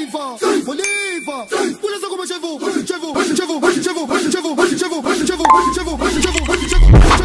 on y va. Vous laissez comme chez vous, chez vous, chez vous, chez vous, chez vous, chez vous, chez vous, chez vous, chez vous, chez vous, chez vous.